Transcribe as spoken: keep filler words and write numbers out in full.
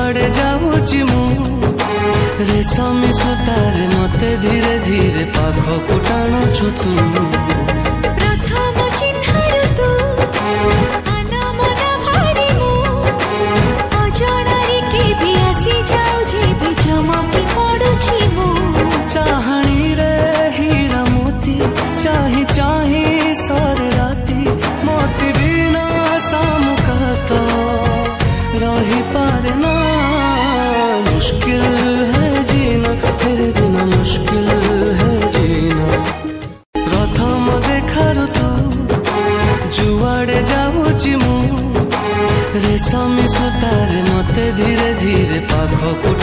जुआड़े जाऊची मु रेशमी सुतारे मते धीरे धीरे पाखकु टाणुछु तू प्रथम चिन्हर तू अनमना भारी मु अजणारे के भी आसी जाऊ जे भी चमकी पड़ुछि मु चाहणी रे हीरा मोती चाही चाही सारे राती मोती बिना सामुका तो रही पारे ना मुश्किल है जीना तेरे बिना मुश्किल है जीना प्रथम देखार तू जुआड़े जाऊची मु रेशमी सुतारे मते धीरे धीरे पाखकु